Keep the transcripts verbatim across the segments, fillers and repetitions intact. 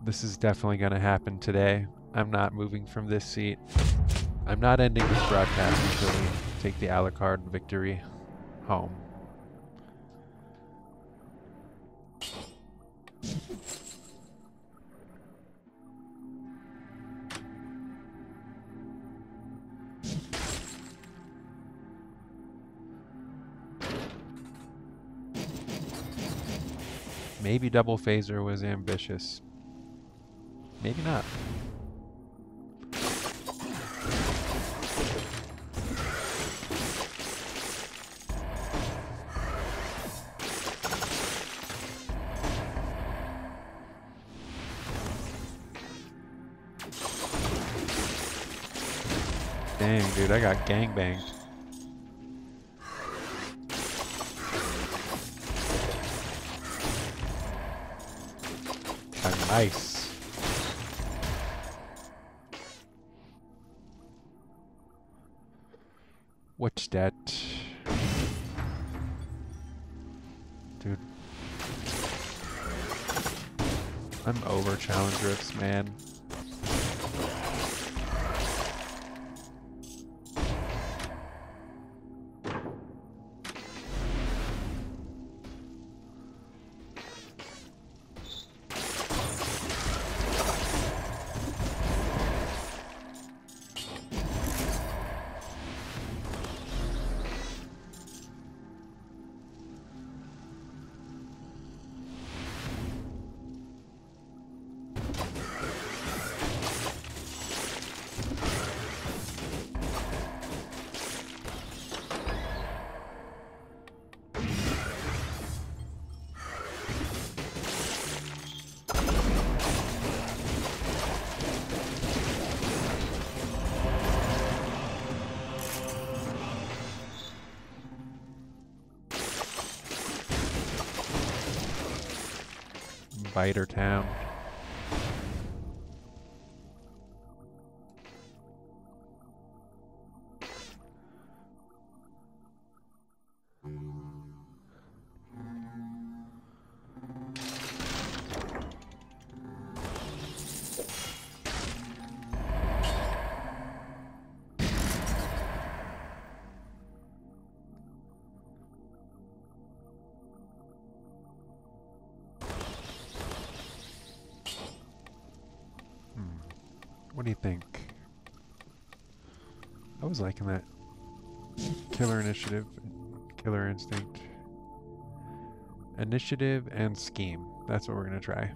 This is definitely going to happen today. I'm not moving from this seat. I'm not ending this broadcast until we take the Alucard victory home. Maybe Double Phaser was ambitious. Maybe not. Dang, dude, I got gangbanged. Nice. What's that? Dude. I'm over challenge rifts, man. Biter Town. What do you think? I was liking that. Killer Initiative, Killer Instinct. Initiative and Scheme. That's what we're going to try.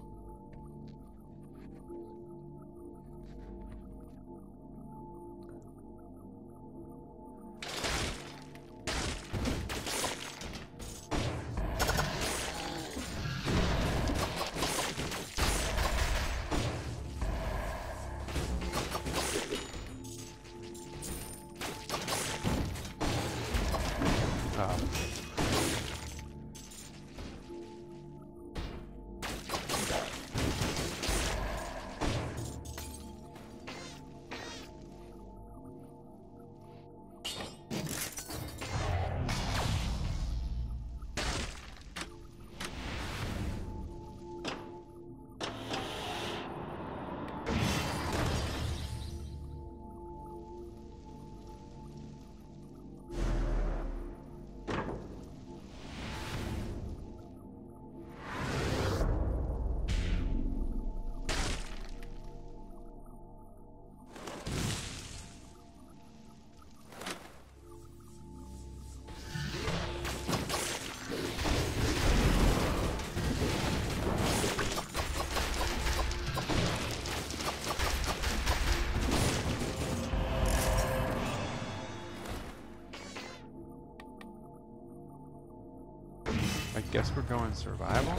I guess we're going survival.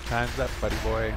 Time's up, buddy boy.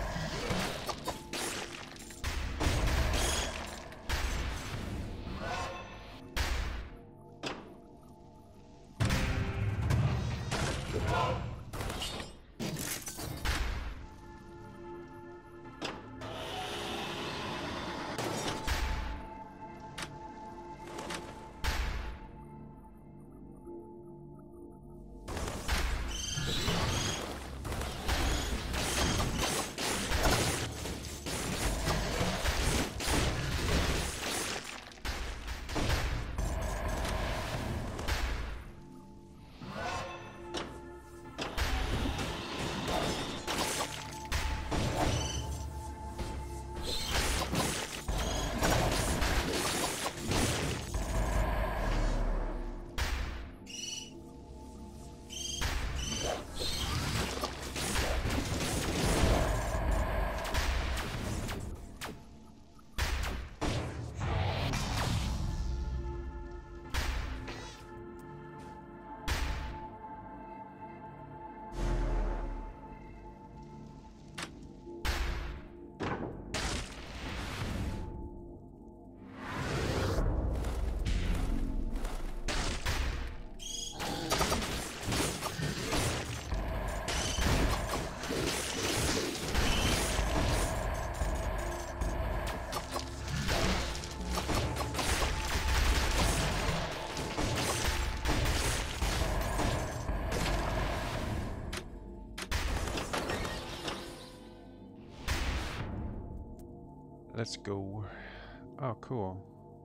Let's go. Oh, cool.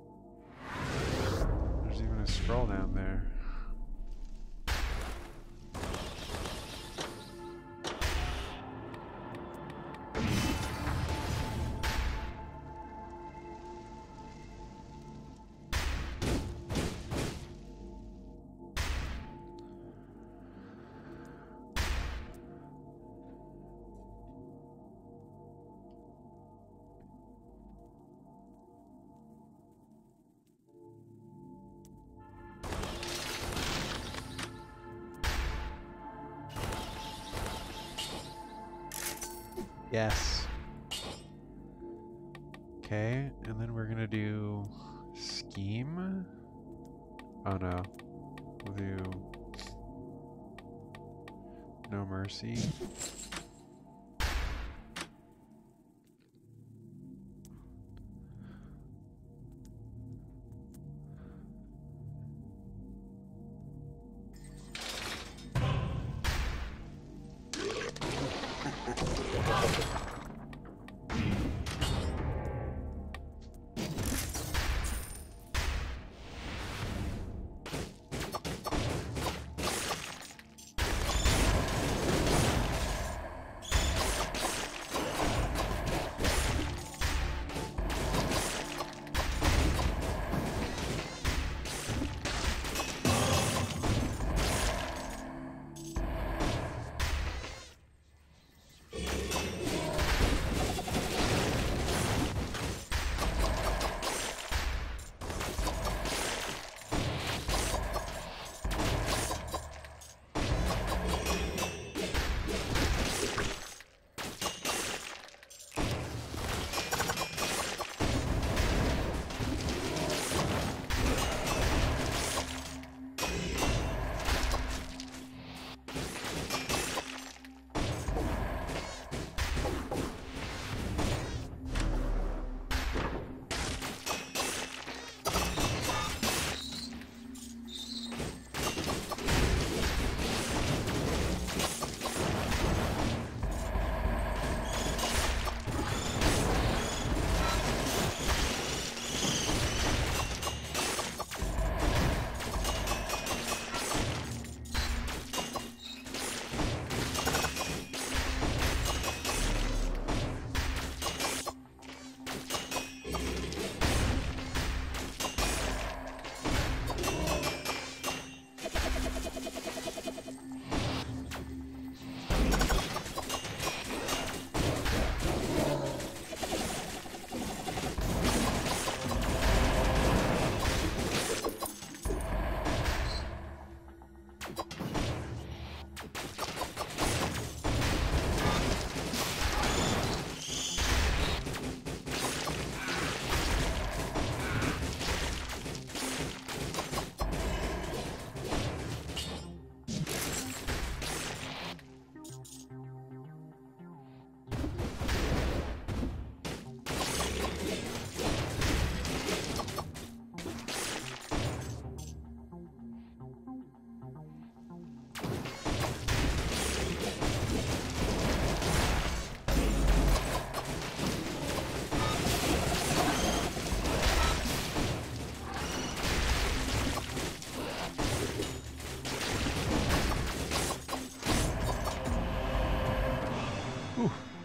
There's even a scroll down there. Yes. Okay, and then we're gonna do scheme. Oh no. We'll do no mercy.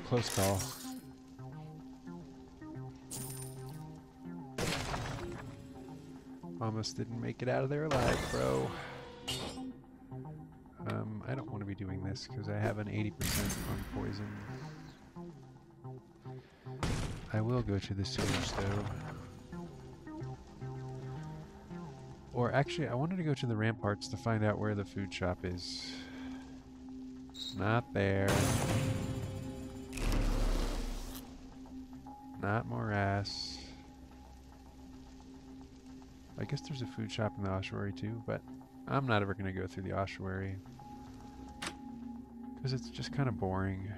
close call. Almost didn't make it out of there alive, bro. Um, I don't want to be doing this because I have an eighty percent on poison. I will go to the sewage though. Or actually, I wanted to go to the ramparts to find out where the food shop is. Not there. Not morass. I guess there's a food shop in the ossuary too, but I'm not ever going to go through the ossuary. Because it's just kind of boring.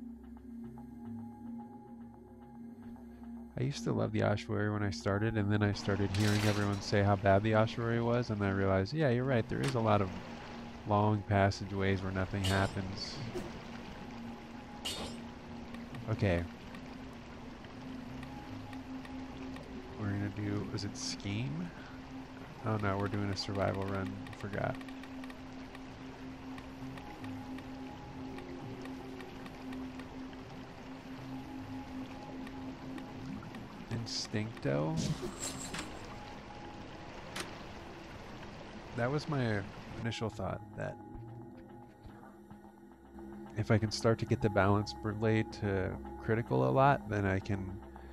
I used to love the ossuary when I started, and then I started hearing everyone say how bad the ossuary was, and then I realized, yeah, you're right, there is a lot of long passageways where nothing happens. Okay. We're gonna do, is it scheme? Oh no, we're doing a survival run, forgot. Instincto? That was my initial thought, that if I can start to get the balance blade to critical a lot, then I can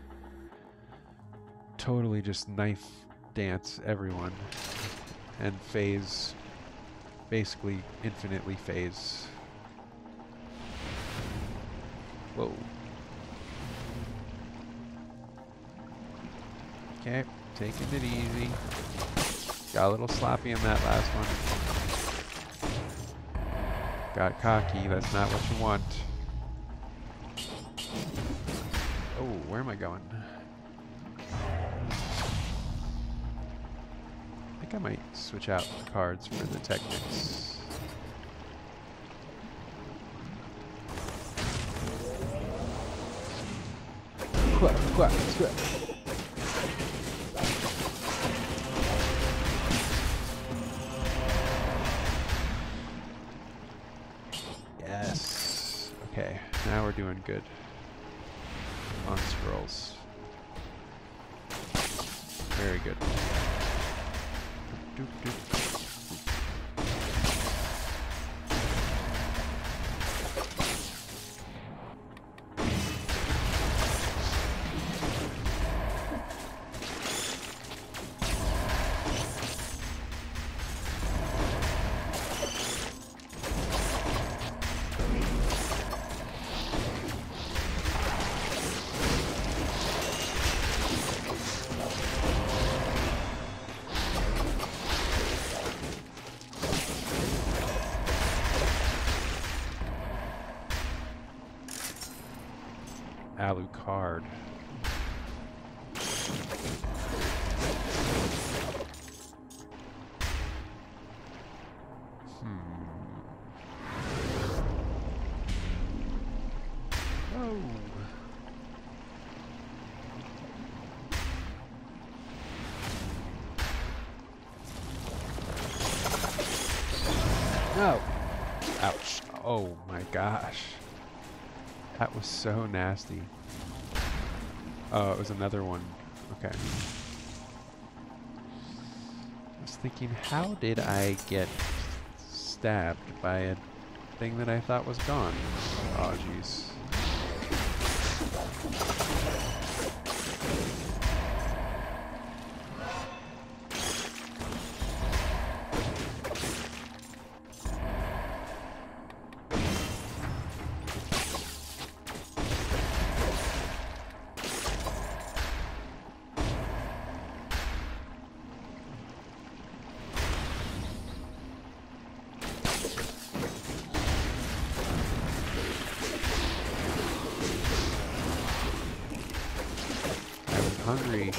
totally just knife dance everyone and phase, basically infinitely phase. Whoa. Okay, taking it easy. Got a little sloppy in that last one. Got cocky, that's not what you want. Oh, where am I going? I think I might switch out the cards for the technics. Quack, quack, quack. Yes. Okay, now we're doing good on scrolls. Very good. Doop, doop. Alucard. Hmm. Oh. No. Ouch. Oh my gosh. That was so nasty. Oh, it was another one. Okay. I was thinking, how did I get stabbed by a thing that I thought was gone? Oh, jeez. Hungry.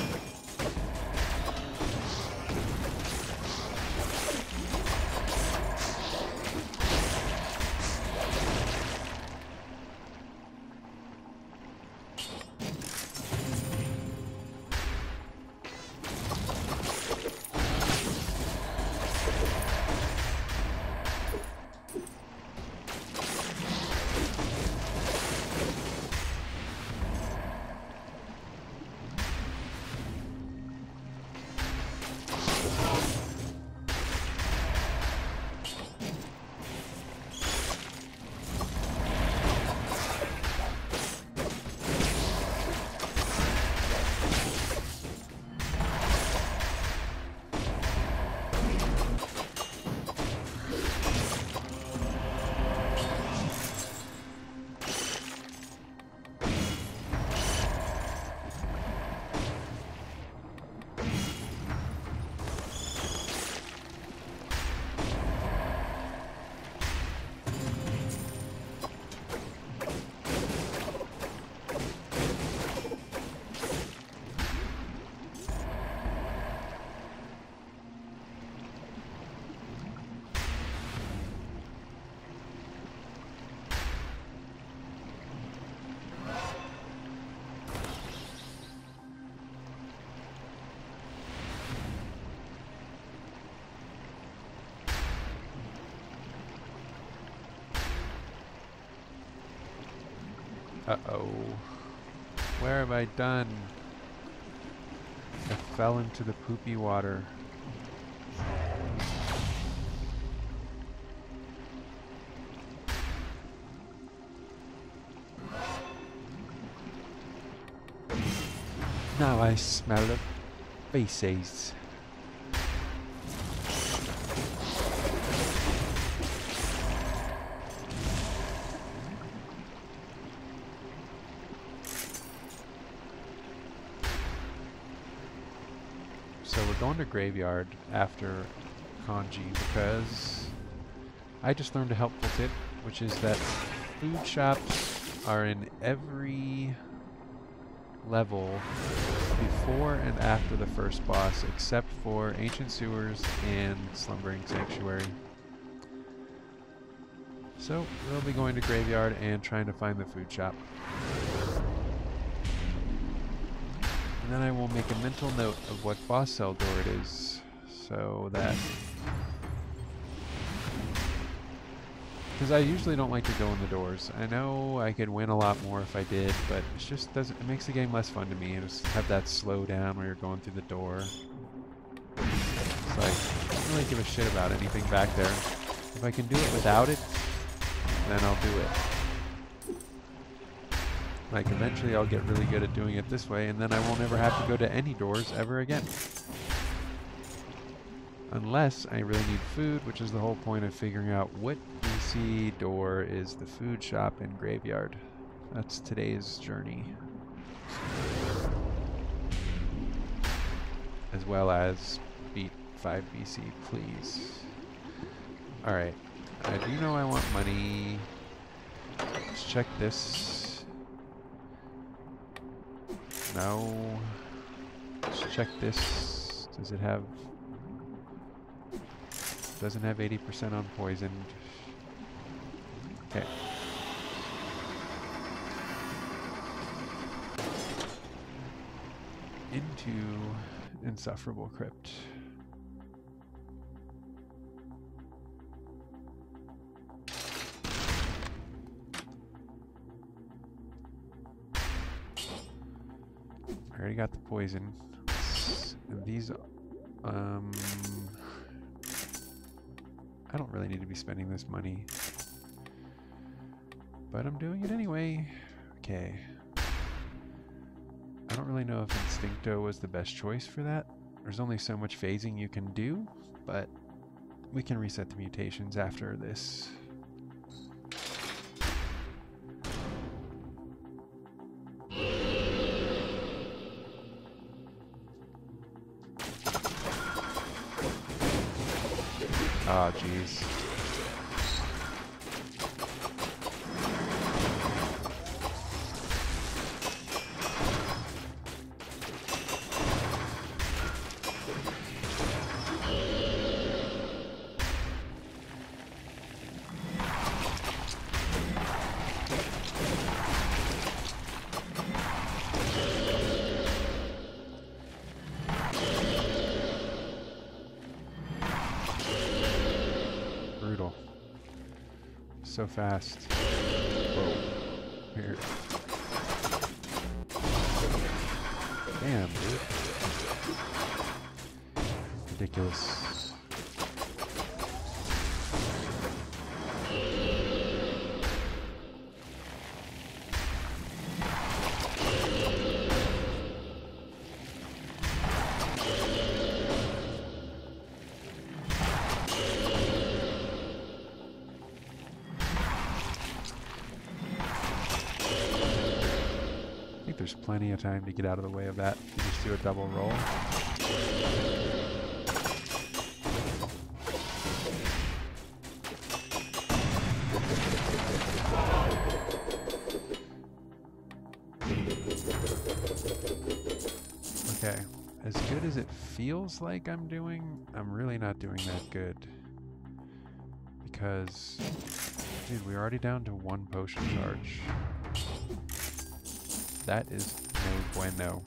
Uh-oh. Where have I done? I fell into the poopy water. Now I smell the faces. So we're going to Graveyard after Kanji because I just learned a helpful tip, which is that food shops are in every level before and after the first boss, except for Ancient Sewers and Slumbering Sanctuary. So we'll be going to Graveyard and trying to find the food shop. And then I will make a mental note of what boss cell door it is, so that... Because I usually don't like to go in the doors. I know I could win a lot more if I did, but it just doesn't. It makes the game less fun to me. And just have that slow down where you're going through the door. It's like I don't really give a shit about anything back there. If I can do it without it, then I'll do it. Like eventually, I'll get really good at doing it this way, and then I won't ever have to go to any doors ever again. Unless I really need food, which is the whole point of figuring out what B C door is the food shop in Graveyard. That's today's journey. As well as beat five B C, please. Alright, I do know I want money. Let's check this. No. Let's check this. Does it have... Doesn't have eighty percent on poisoned. Okay. Into Insufferable Crypt. I already got the poison. And these, um... I don't really need to be spending this money, but I'm doing it anyway. Okay. I don't really know if Instincto was the best choice for that. There's only so much phasing you can do, but we can reset the mutations after this. Ah, jeez. So fast. Whoa. Here. Damn, dude. Ridiculous. There's plenty of time to get out of the way of that. You just do a double roll. Okay, as good as it feels like I'm doing, I'm really not doing that good. Because, dude, we're already down to one potion charge. That is no bueno.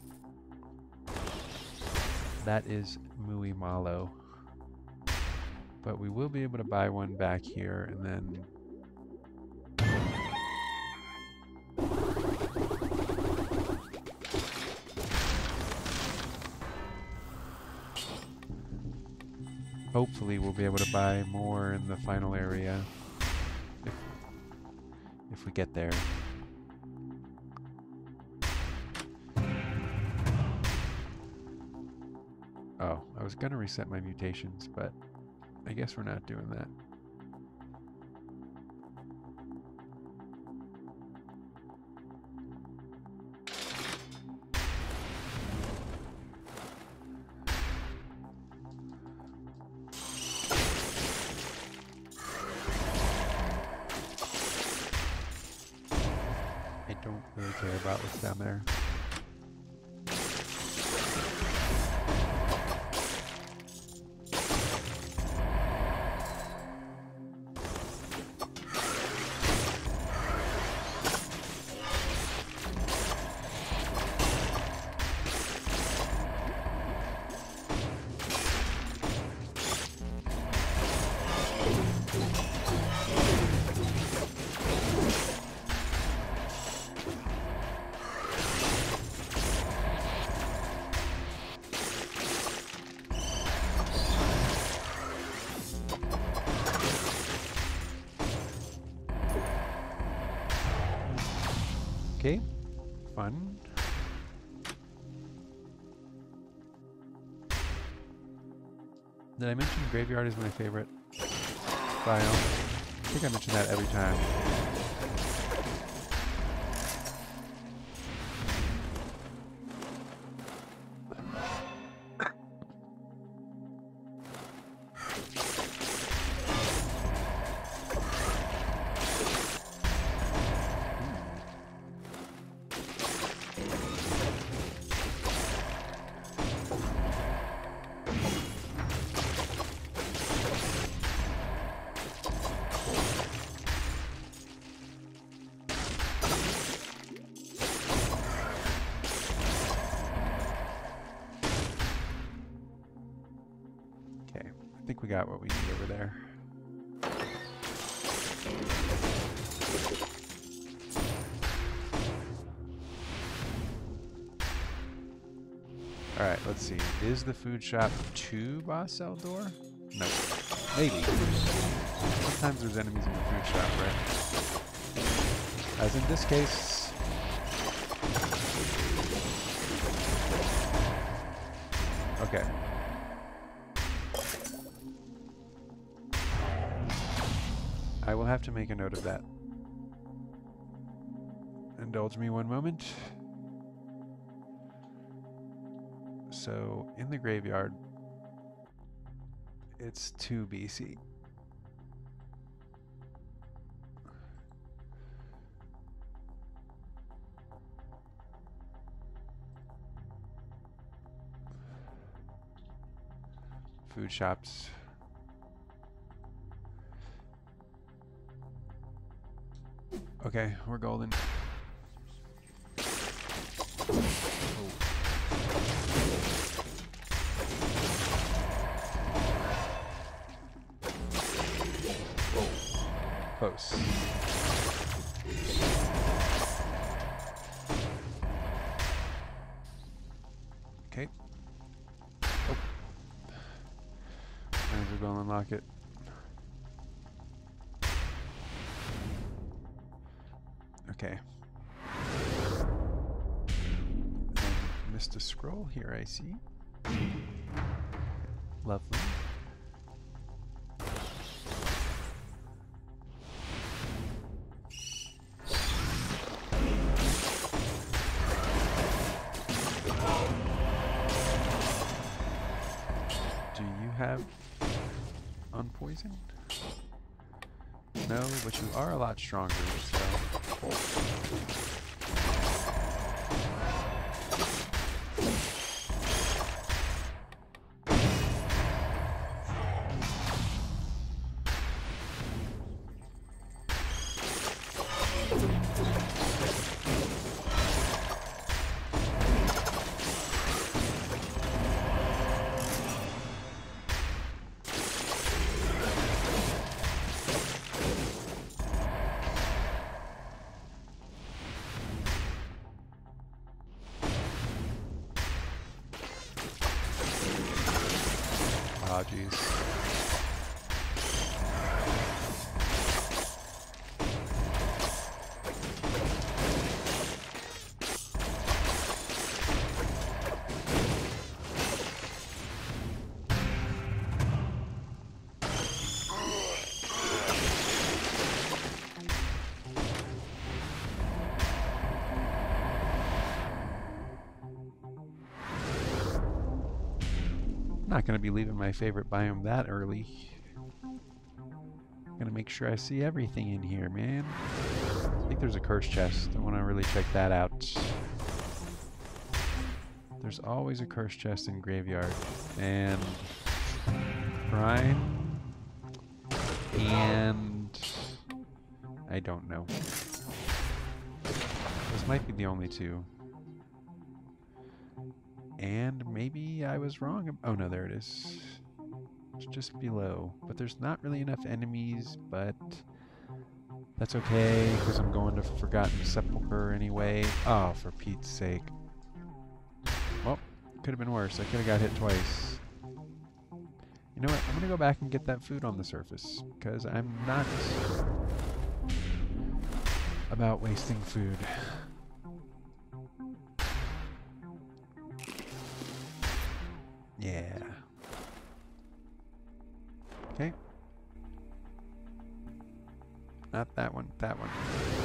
That is muy malo. But we will be able to buy one back here and then... hopefully we'll be able to buy more in the final area if, if we get there. Oh, I was gonna reset my mutations, but I guess we're not doing that. I don't really care about what's down there. Okay, fun. Did I mention Graveyard is my favorite biome? I think I mention that every time. I think we got what we need over there. Alright, let's see. Is the food shop to boss cell door? No. Maybe. Sometimes there's enemies in the food shop, right? As in this case. Okay. I will have to make a note of that. Indulge me one moment. So, in the graveyard, it's two B C. Food shops. Okay, we're golden. Oh. Close. Okay. Oh. Might as well go unlock it. Okay. And missed a scroll here, I see. Lovely. Do you have unpoisoned? No, but you are a lot stronger, so... Oh, jeez. not going to be leaving my favorite biome that early. I'm going to make sure I see everything in here, man. I think there's a curse chest. I want to really check that out. There's always a curse chest in Graveyard. And Prime. And I don't know. This might be the only two. And maybe I was wrong. Oh no, there it is. It's just below. But there's not really enough enemies, but that's okay, because I'm going to Forgotten Sepulchre anyway. Oh, for Pete's sake. Well, could have been worse. I could have got hit twice. You know what? I'm going to go back and get that food on the surface, because I'm not about wasting food. Yeah. Okay. Not that one, that one.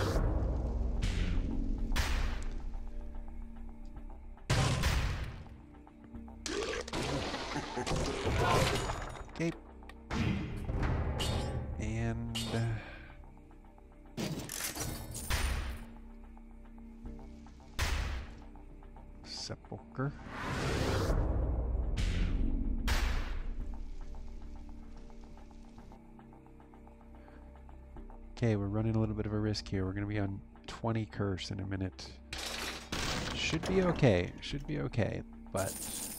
Okay. And uh, Sepulchre. Okay, we're running a little bit of a risk here. We're going to be on twenty curse in a minute. Should be okay. Should be okay, but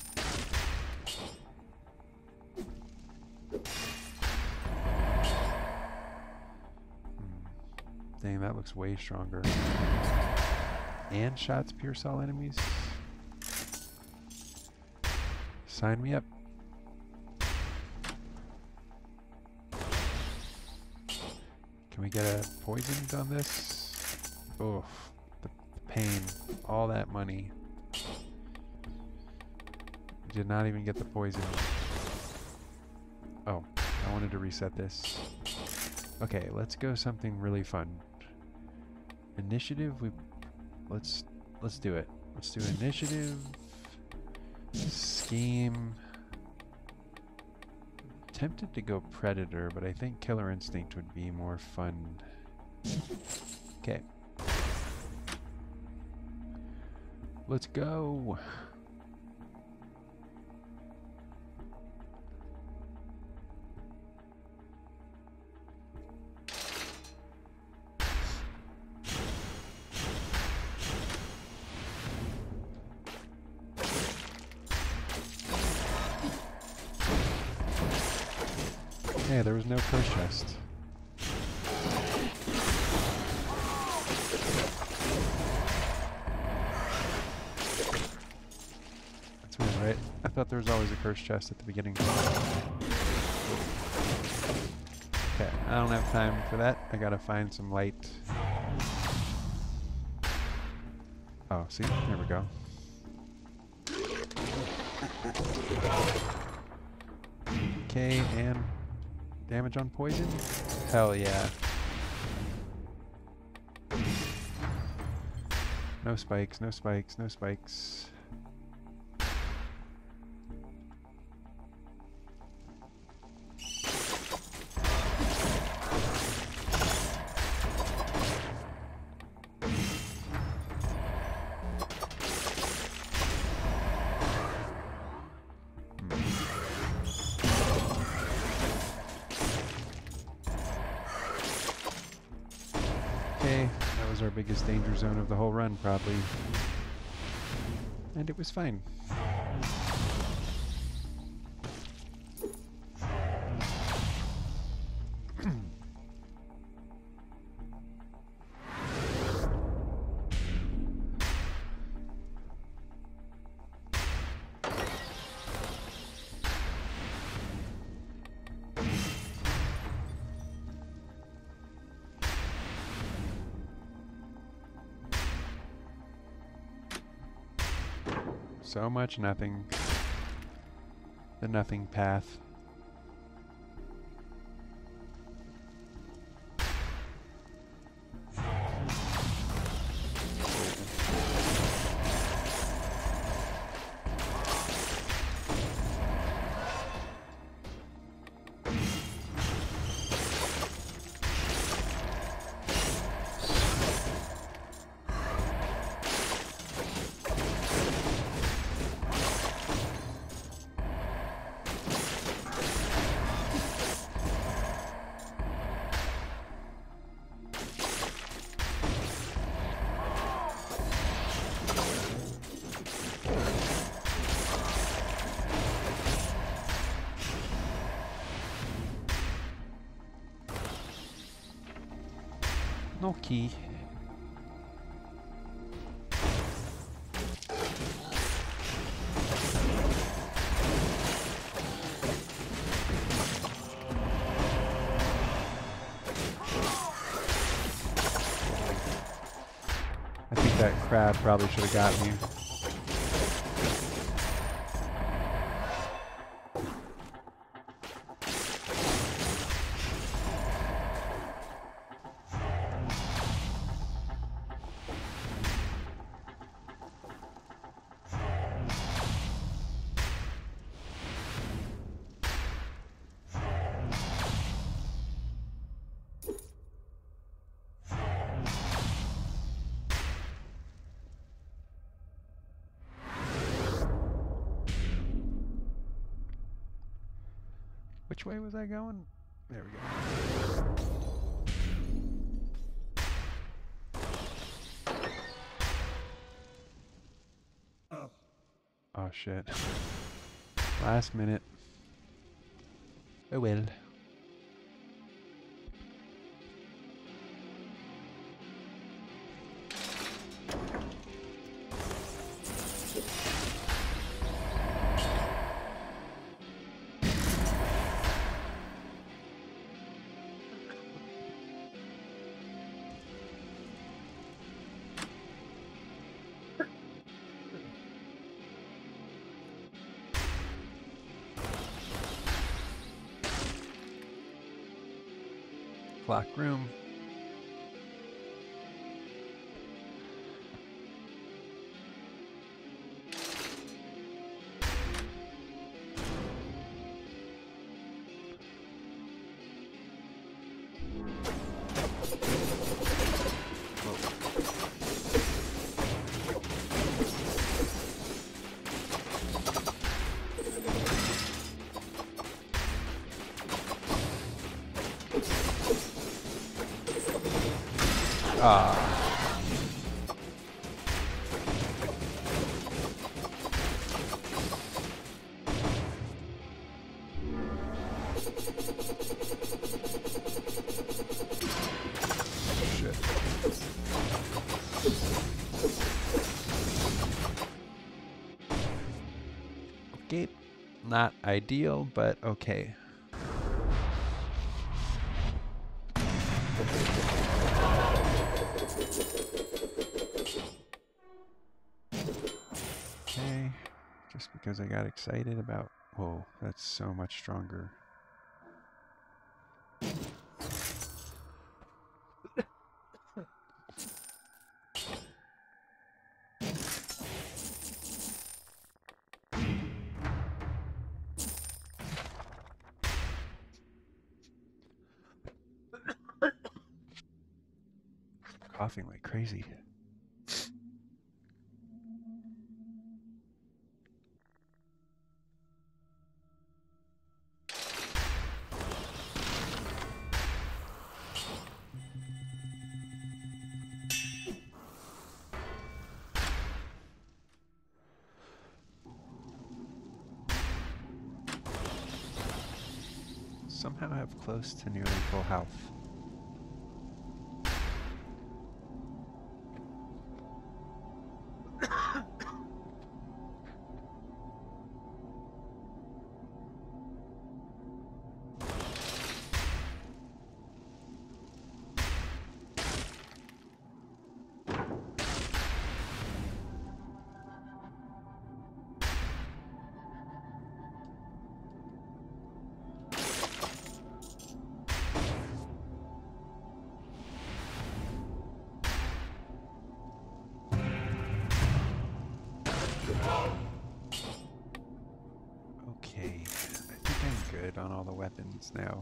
dang, that looks way stronger. And shots pierce all enemies. Sign me up. Can we get a poisoned on this? Oof. The, the pain. All that money. Did not even get the poison. Oh, I wanted to reset this. Okay, let's go something really fun. Initiative, we let's let's do it. Let's do initiative. Scheme. Tempted to go Predator, but I think Killer Instinct would be more fun. Okay. Let's go. Yeah, there was no curse chest. That's weird, right? I thought there was always a curse chest at the beginning. Okay, I don't have time for that. I gotta find some light. Oh, see? There we go. Okay, and damage on poison? Hell yeah. No spikes, no spikes, no spikes. That was our biggest danger zone of the whole run, probably. And it was fine. So much nothing. The nothing path. No key. I think that crab probably should have got me. Which way was I going? There we go. Oh shit. Last minute. Oh well. Clock room. Ah. Shit. Okay. Not ideal, but okay. Okay, just because I got excited about... Whoa, that's so much stronger. Coughing like crazy. Somehow have close to nearly full health. Okay, I think I'm good on all the weapons now.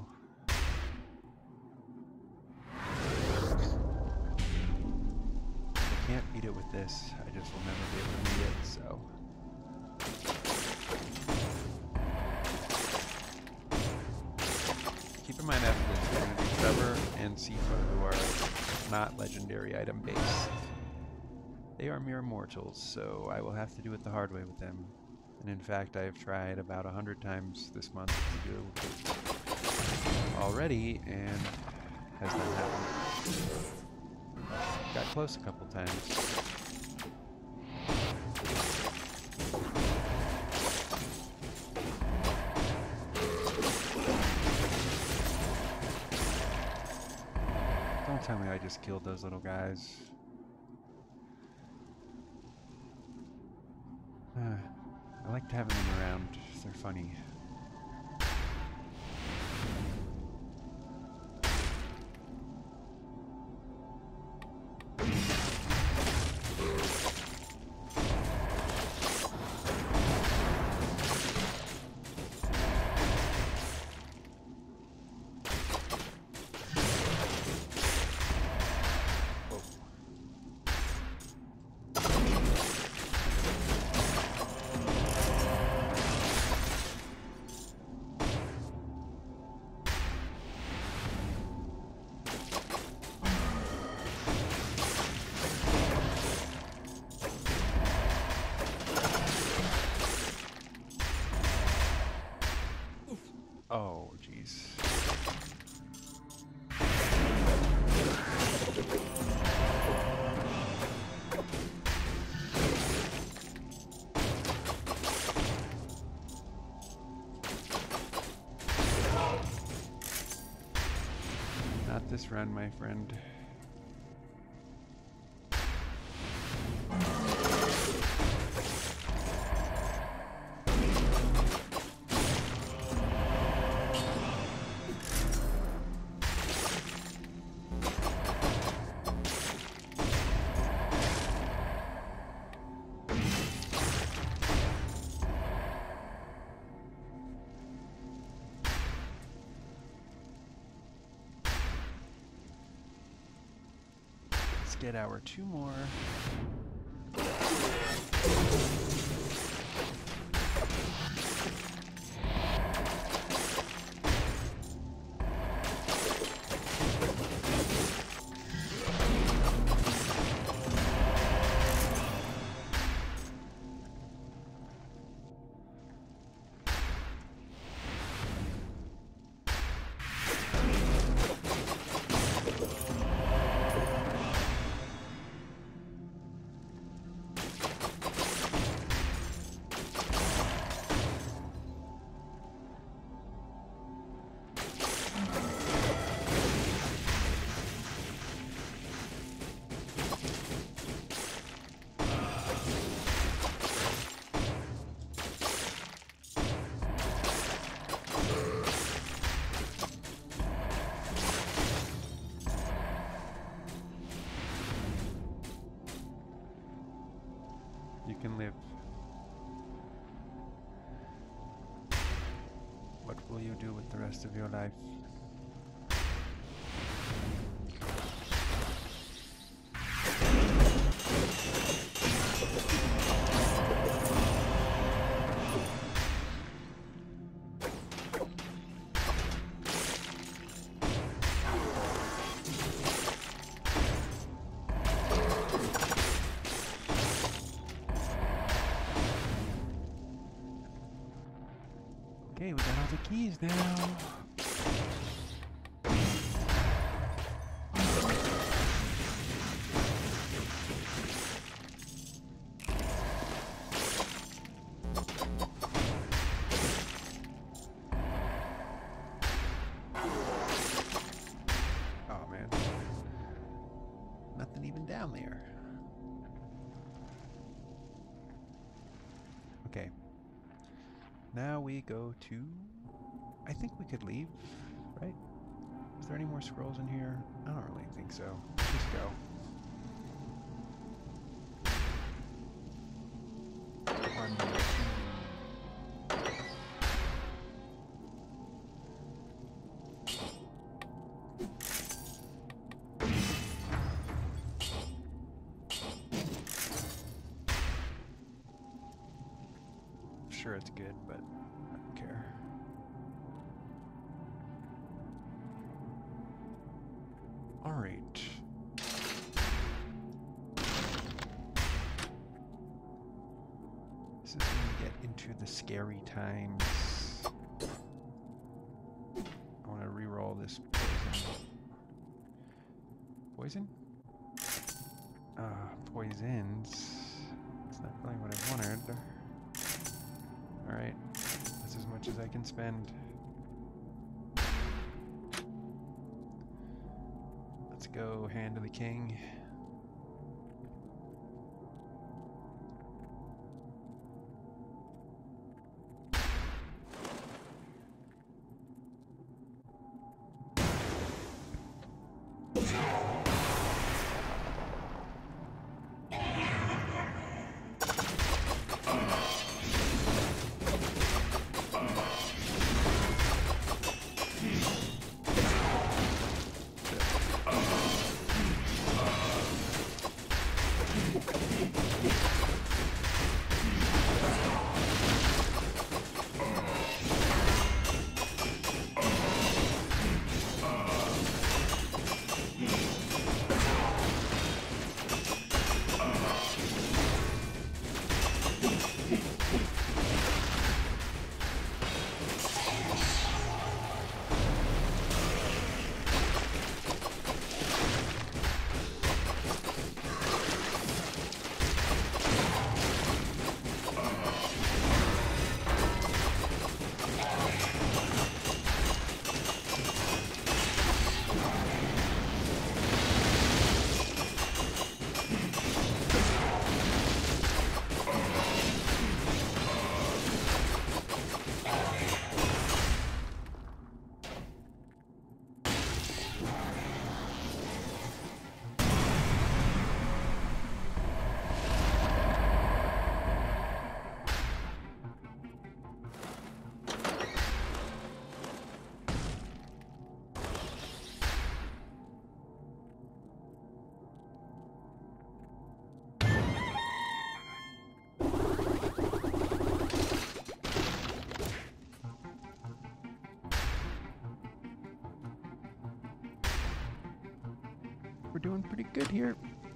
I can't beat it with this, I just will never be able to beat it, so... Keep in mind after this, we're going to do Trevor and Sifa, who are not legendary item based. They are mere mortals, so I will have to do it the hard way with them. And in fact, I have tried about a hundred times this month to do already, and has not happened. Got close a couple times. Don't tell me I just killed those little guys. Uh, I like having them around. They're funny. Oh, jeez. Not this run, my friend. Get our two more. You can live. What will you do with the rest of your life? Okay, we got all the keys now. Oh man. Nothing even down there. Okay. Now we go to... I think we could leave, right? Is there any more scrolls in here? I don't really think so. Let's just go. One, two. Sure it's good, but I don't care. All right. This is when we get into the scary times. I want to re-roll this poison. Poison? Uh, poisons. That's not really what I wanted. Alright. That's as much as I can spend. Let's go Hand of the King. We're doing pretty good here.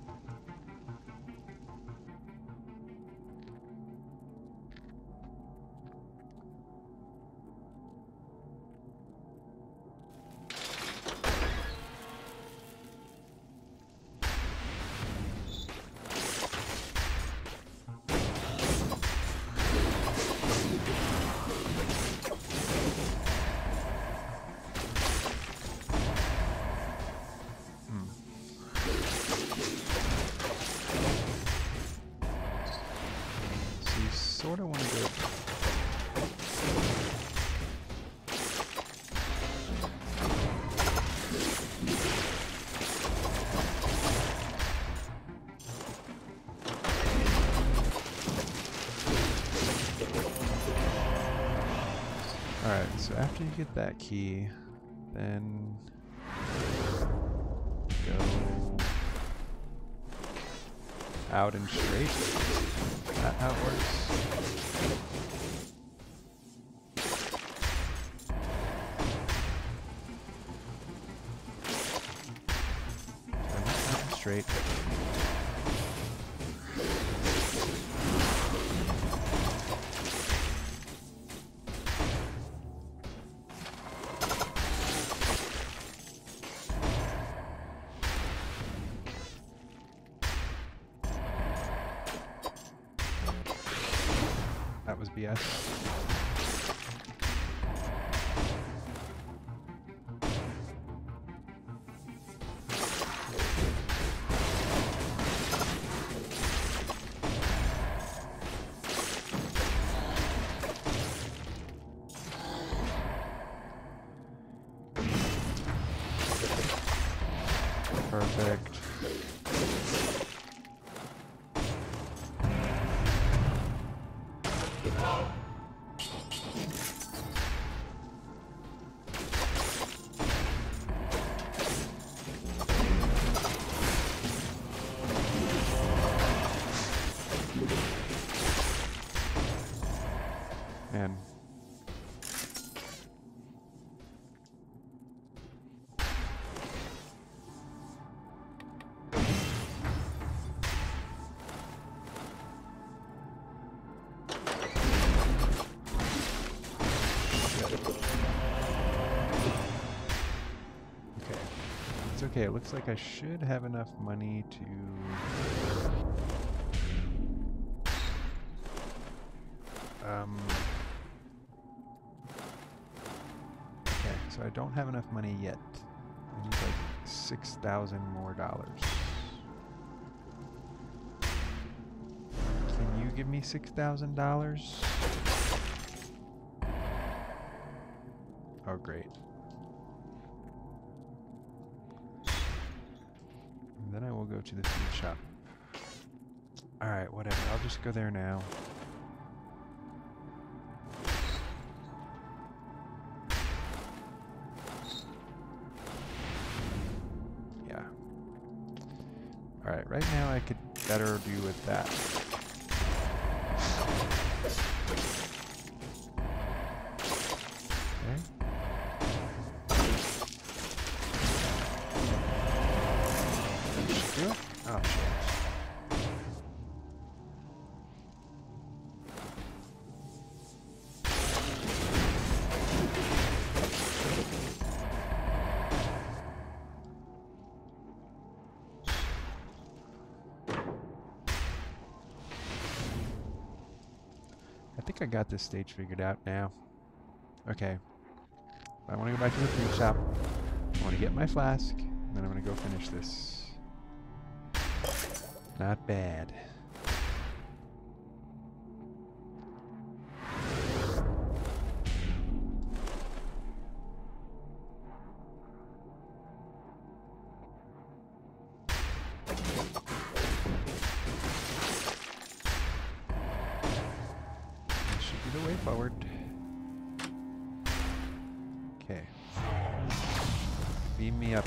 Sort of want to go. All right, so after you get that key, then go out and straight. Is that how it works? Straight. That was B S. Perfect. Man. Okay, it looks like I should have enough money to Um, okay, so I don't have enough money yet. I need like six thousand more dollars. Can you give me six thousand dollars? Oh, great. And then I will go to the food shop. Alright, whatever. I'll just go there now. Yeah. Alright, right now I could better do with that. I think I got this stage figured out now. Okay. I want to go back to the food shop. I want to get my flask, and then I'm going to go finish this. Not bad. Forward. Okay. Beam me up.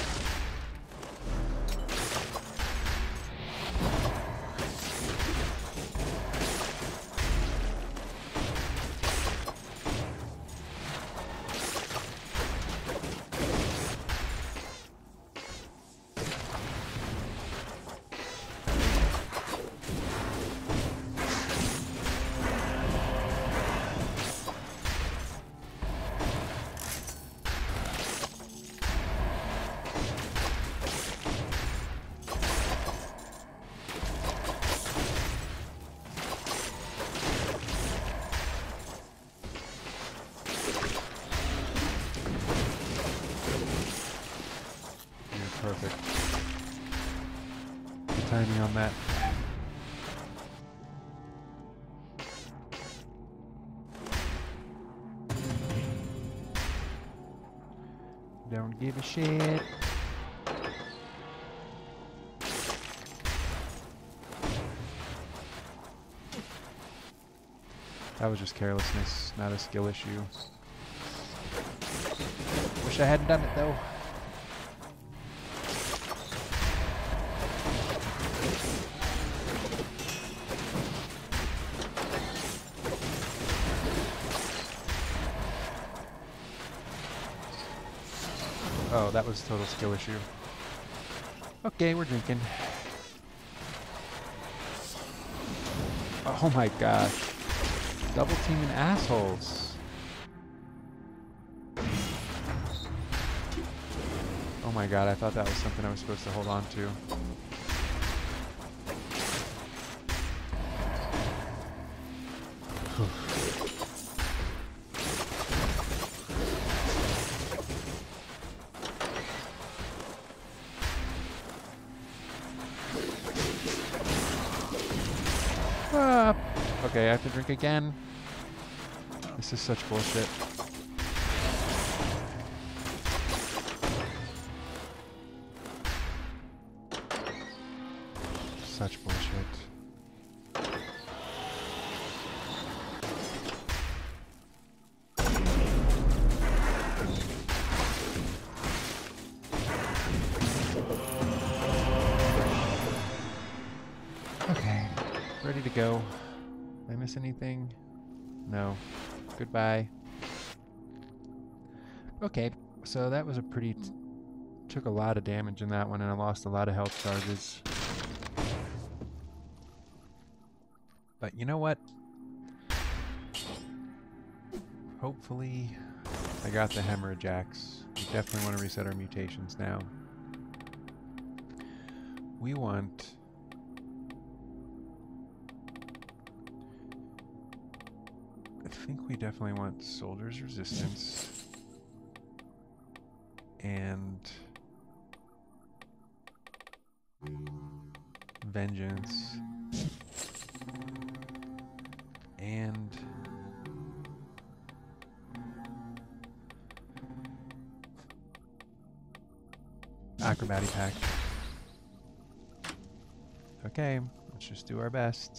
Perfect. Good timing on that. Don't give a shit. That was just carelessness, not a skill issue. Wish I hadn't done it though. Oh, that was a total skill issue. Okay, we're drinking. Oh my gosh. Double teaming assholes. Oh my god, I thought that was something I was supposed to hold on to. Ah, okay, I have to drink again. This is such bullshit. Such bullshit. Okay, ready to go. Did I miss anything? No. Goodbye. Okay, so that was a pretty... T took a lot of damage in that one, and I lost a lot of health charges. But you know what? Hopefully I got the hemorrhage axe. We definitely want to reset our mutations now. We want... think we definitely want Soldier's Resistance and Vengeance and Acrobatic Pack. Okay, let's just do our best.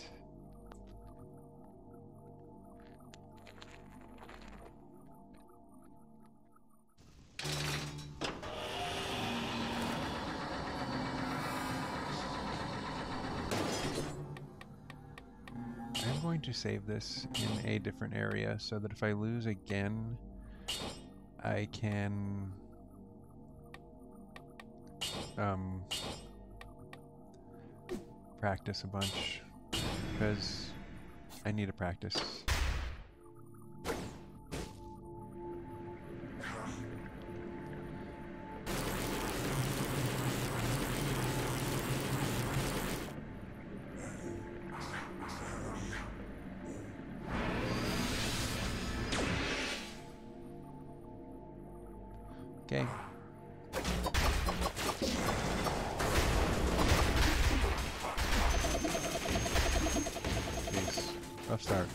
I'm going to save this in a different area so that if I lose again, I can um, practice a bunch, because I need to practice. Okay. Jeez. Rough start.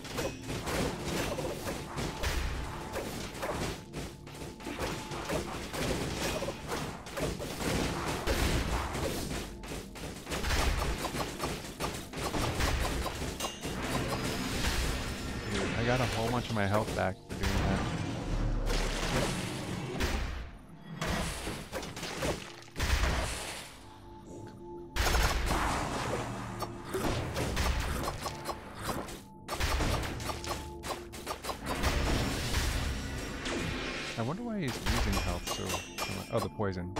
Dude, I got a whole bunch of my health back for doing that. I wonder why he's losing health so, so much. Oh, the poison.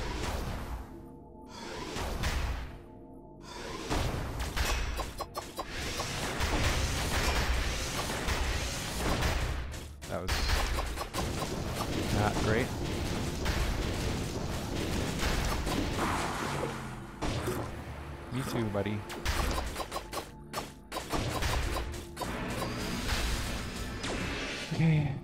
That was not great. Me too, buddy. Okay.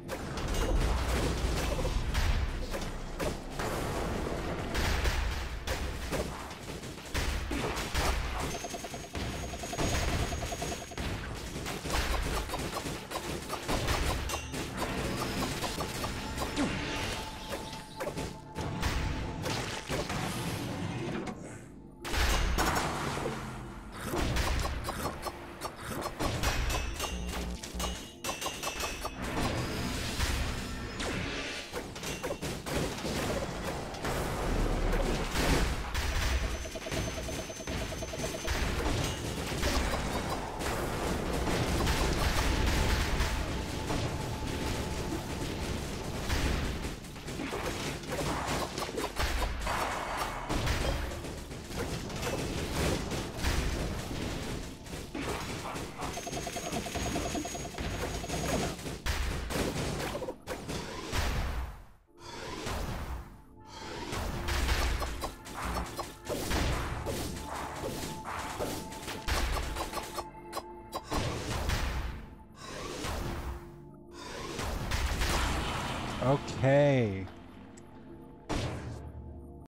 Okay.